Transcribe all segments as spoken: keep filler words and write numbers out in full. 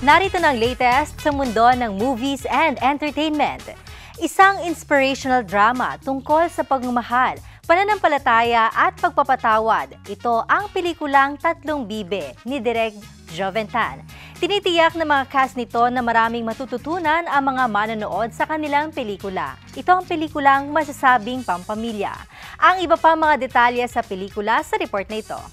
Narito ng latest sa mundo ng movies and entertainment. Isang inspirational drama tungkol sa pagmamahal, pananampalataya at pagpapatawad. Ito ang pelikulang Tatlong Bibe ni Direk Joventan. Tinitiyak ng mga cast nito na maraming matututunan ang mga manonood sa kanilang pelikula. Ito ang pelikulang masasabing pampamilya. Ang iba pa mga detalye sa pelikula sa report na ito.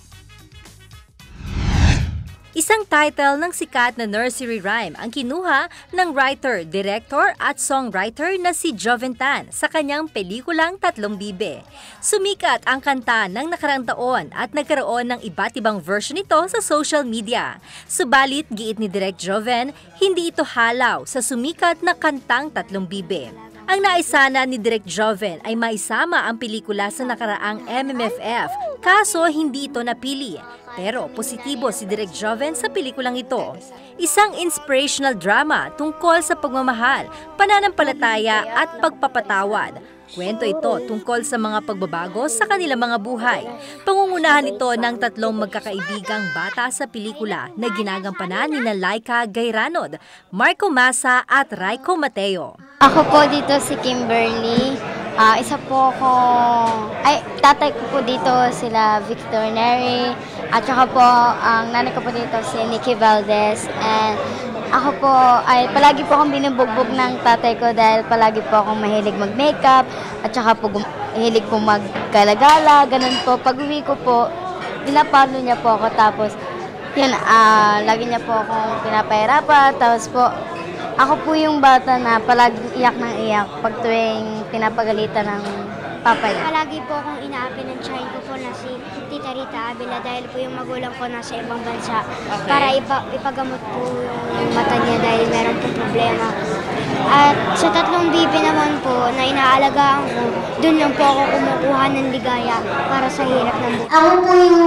Isang title ng sikat na nursery rhyme ang kinuha ng writer, director at songwriter na si Joventan sa kanyang pelikulang Tatlong Bibe. Sumikat ang kanta ng nakarang taon at nagkaroon ng iba't ibang version nito sa social media. Subalit, giit ni Direk Joven, hindi ito halaw sa sumikat na kantang Tatlong Bibe. Ang naisana ni Direk Joven ay maisama ang pelikula sa nakaraang M M F F, kaso hindi ito napili. Pero positibo si Direk Joven sa pelikulang ito. Isang inspirational drama tungkol sa pagmamahal, pananampalataya at pagpapatawad. Kwento ito tungkol sa mga pagbabago sa kanilang mga buhay. Pangungunahan ito ng tatlong magkakaibigang bata sa pelikula na ginagampanan ni na Laika Gayranod, Marco Massa at Raiko Mateo. Ako po dito si Kimberly. Uh, isa po ako, ay tatay ko po dito sila Victor Neri at saka po ang nanay ko po dito si Nikki Valdez, and ako po ay palagi po akong binubugbog ng tatay ko dahil palagi po akong mahilig mag-makeup at saka po mahilig po maggalagala, ganun po. Pag uwi ko po, pinapalo niya po ako, tapos yun, uh, lagi niya po akong pinapahirapan, tapos po ako po yung bata na palaging iyak ng iyak pag tuwing pinapagalitan ng papa niya. Palagi po akong inaapi ng child ko po na si Tita Rita Avila dahil po yung magulang ko nasa ibang bansa, okay, para ipa ipagamot po yung mata niya dahil meron po problema. At sa Tatlong Bibe naman po na inaalagaan ko, doon lang po ako kumukuha ng ligaya para sa hirap ng buhay. Ako po yung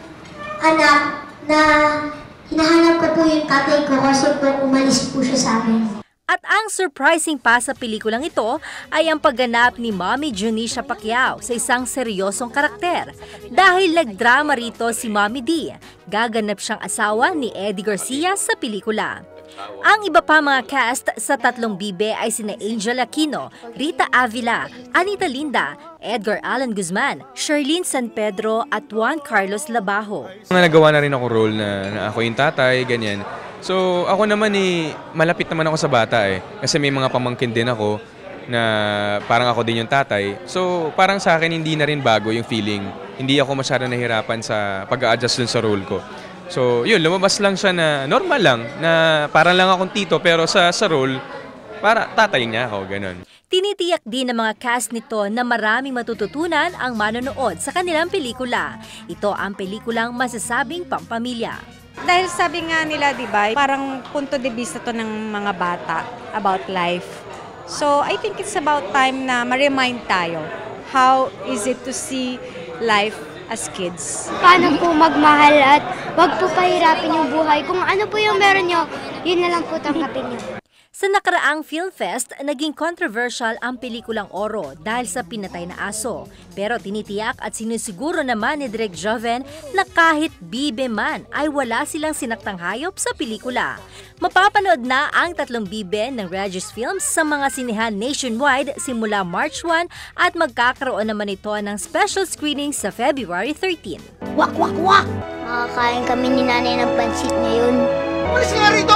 anak na hinahanap ko po yung tatay ko kasi po umalis po siya sa amin. At ang surprising pa sa pelikulang ito ay ang pagganap ni Mommy Junisha Pacquiao sa isang seryosong karakter. Dahil nagdrama rito si Mommy D, gaganap siyang asawa ni Eddie Garcia sa pelikula. Ang iba pa mga cast sa Tatlong Bibe ay sina Angel Aquino, Rita Avila, Anita Linda, Edgar Allan Guzman, Sherlyn San Pedro at Juan Carlos Labajo. Nagawa na rin ako role na, na ako yung tatay, ganyan. So ako naman eh, malapit naman ako sa bata eh. Kasi may mga pamangkin din ako na parang ako din yung tatay. So parang sa akin hindi na rin bago yung feeling. Hindi ako masyado nahirapan sa pag-a-adjust dun sa role ko. So yun, lumabas lang siya na normal lang, na parang lang akong tito pero sa, sa role, para tatay niya ako, ganun. Tinitiyak din ng mga cast nito na maraming matututunan ang manonood sa kanilang pelikula. Ito ang pelikulang masasabing pampamilya. Dahil sabi nga nila, di ba, parang punto de vista to ng mga bata about life. So I think it's about time na ma-remind tayo how is it to see life as kids. Paano po magmahal at wag po pahirapin yung buhay. Kung ano po yung meron nyo, yun na lang po tanggapin nyo. Sa nakaraang Film Fest, naging controversial ang pelikulang Oro dahil sa pinatay na aso. Pero tinitiyak at sinusiguro naman ni Direk Joven na kahit bibe man ay wala silang sinaktang hayop sa pelikula. Mapapanood na ang Tatlong Bibe ng Regis Films sa mga sinehan nationwide simula March first at magkakaroon naman ito ng special screening sa February thirteenth. Wak, wak, wak! Makakain kami ni nanay ng pansit ngayon. Malis nga rito!